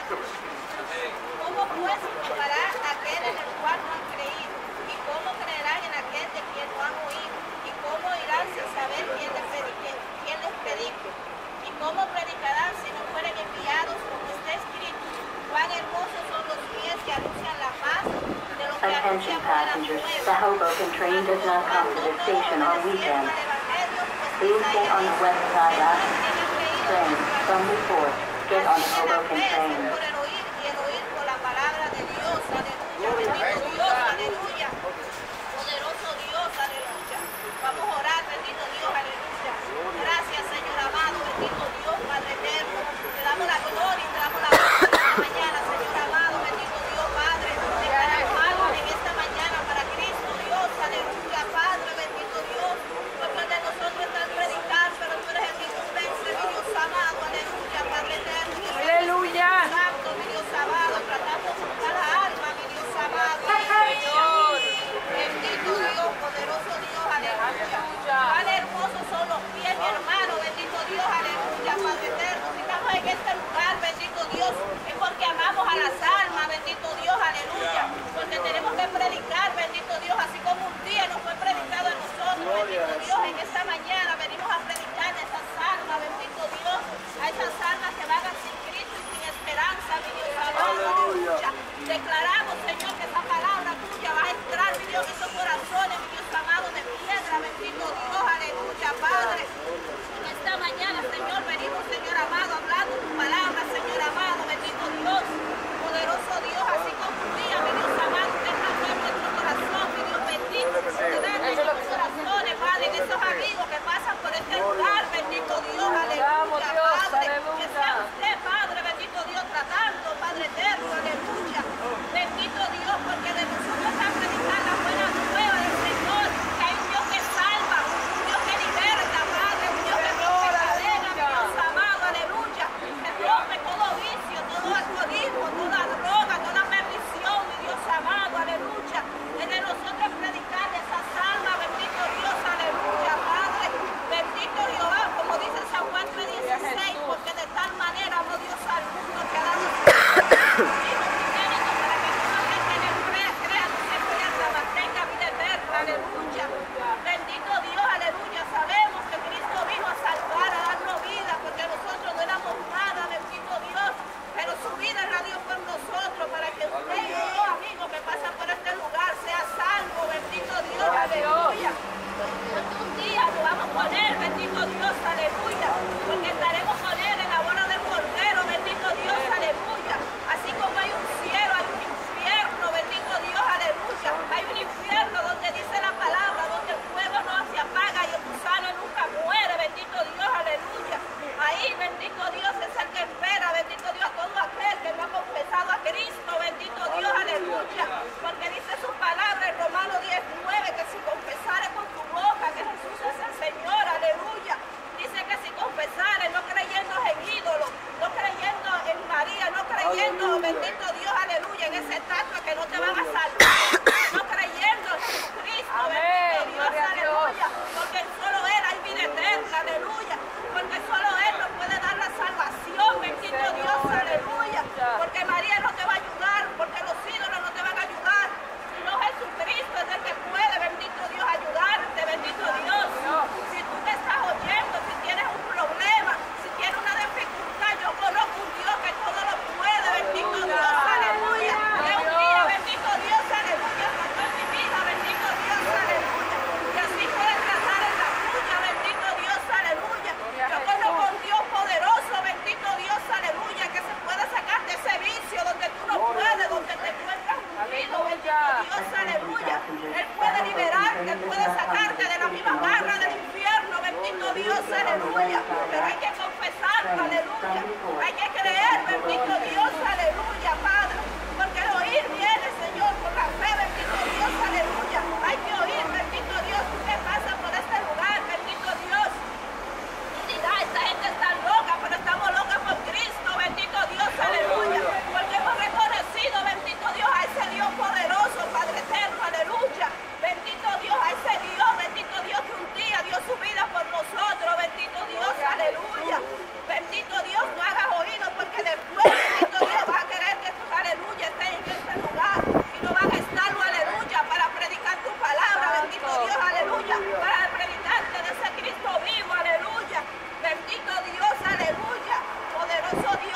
¿Cómo pues invocarán a aquel en el cual no han creído? ¿Y cómo creerán en aquel de quien no han oído? ¿Y cómo irán sin saber quién les predique? ¿Y cómo predicarán si no fueren enviados, como está escrito? Cuán hermosos son los pies que anuncian la paz de los que Attention anuncian buenas passengers, nuevas. the Hoboken train does not come to this station on weekends. Please stay on the west side after train from before. Get on the Hoboken train. Por el oír y el oír por la palabra de Dios, aleluya, bendito Dios, aleluya, poderoso Dios, aleluya. Vamos a orar, bendito Dios, aleluya. Gracias, Señor amado, bendito Dios, Padre eterno. Te damos la gloria y te damos la honra esta mañana, Señor amado, bendito Dios, Padre. Declaramos algo en esta mañana para Cristo, Dios, aleluya, Padre, bendito Dios. Porque de nosotros está el predicar, pero tú eres el que convence, mi Dios amado, aleluya, Padre eterno. Aleluya. Santo, mi Dios amado, tratando con cada alma, mi Dios amado, Señor. bendito Dios, poderoso Dios, aleluya. Cuán hermosos son los pies, mi hermano, bendito Dios, aleluya, Padre eterno. Si estamos en este lugar, bendito Dios, es porque amamos a las almas, bendito Dios, aleluya. Porque tenemos que predicar, bendito Dios, así como un día nos fue predicado a nosotros, bendito Dios, en esta mañana venimos a predicar a esas almas, bendito Dios, a esas almas que vagan sin Cristo y sin esperanza, mi Dios amado, aleluya. Declaramos, Señor, que esa palabra tuya va a entrar, mi Dios, en esos corazones, mi Dios amado, de piedra, bendito Dios, aleluya, Padre. En esta mañana, Señor, venimos, Señor amado, hablando tu palabra, Señor amado, bendito Dios, poderoso Dios, así como un día, mi Dios amado, usted trató en nuestro corazón, mi Dios bendito, en nuestros corazones, Padre, en esos amigos que pasan por este lugar, bendito Dios, aleluya, Padre, que sea usted, Padre, bendito Dios, tratando, Padre eterno, aleluya, bendito Dios, porque de nosotros está predicar la buena nueva del Señor, que hay un Dios que salva, un Dios que liberta, Padre, un Dios que rompe cadenas, mi Dios amado, aleluya, que rompe todo vicio, todo alcoholismo, toda droga, toda perdición, mi Dios amado, aleluya, es de nosotros predicar de esas almas, bendito Dios, aleluya, Padre, bendito Jehová, como dice San Juan 3:16, porque de tal manera amó Dios al mundo que ha dado su Hijo unigénito para que todo aquel que en él crea no se pierda, mas tenga vida eterna, aleluya, bendito Dios, aleluya, sabemos que Cristo vino a salvar, a darnos vida, porque nosotros no éramos nada, bendito Dios, pero su vida la dio por nosotros, para que usted y yo, amigos que pasan por este lugar, sea salvo, bendito Dios, aleluya. Porque un día nos vamos con él, bendito Dios, aleluya, porque estaremos con él en la boda del Cordero, bendito Dios, aleluya. Así como hay un cielo, hay un infierno, bendito Dios, aleluya. Hay un infierno donde dice la palabra, donde el fuego no se apaga y el gusano nunca muere, bendito Dios, aleluya. Ahí, bendito Dios, es el que espera, bendito Dios, todo aquel que no ha confesado a Cristo, bendito Dios, aleluya. Porque dice su palabra en Romanos 10:9, que si confesares con tu boca que Jesús es el Señor, aleluya. Dice que si confesares, no creyendo en ídolos, no creyendo en María, no creyendo, bendito Dios, aleluya, en esa estatua que no te van a salvar, no creyendo en Jesucristo, bendito Dios, aleluya, porque solo Él hay vida eterna, aleluya, porque solo Él nos puede dar la salvación, bendito Dios, aleluya, porque María no te va a ayudar, porque los ídolos no te van a ayudar, sino Jesucristo es el que puede, bendito Dios, ayudarte, bendito Dios. Si tú me estás oyendo, si tienes un problema, si tienes una dificultad, yo conozco un Dios que todo lo puede, bendito Dios, aleluya. Es un día, bendito Dios, aleluya, trató en mi vida, bendito Dios, aleluya. Y así puedes tratar en la tuya, bendito Dios, aleluya. Yo conozco un Dios poderoso, bendito Dios, aleluya, que se puede sacar de ese vicio donde tú no puedes, donde te encuentras hundido, bendito Dios, aleluya. Él puede liberarte, Él puede sacarte de la misma garra del infierno, bendito Dios, aleluya. Pero hay que confesarlo, aleluya. Hay que creer, bendito Dios, aleluya, Padre. Porque el oír viene, Señor, por la fe, bendito Dios, aleluya. Hay que oír, bendito Dios, tú que pasas por este lugar, bendito Dios. Y dirá, esta gente está loca, pero estamos locas por Cristo, bendito Dios, aleluya. Porque hemos reconocido, bendito Dios, a ese Dios poderoso, Padre eterno, aleluya. Bendito Dios, a ese Dios, bendito Dios, que un día dio su vida por nosotros, bendito Dios, aleluya. Bendito Dios, no hagas oídos, porque después, bendito Dios, vas a poderoso Dios.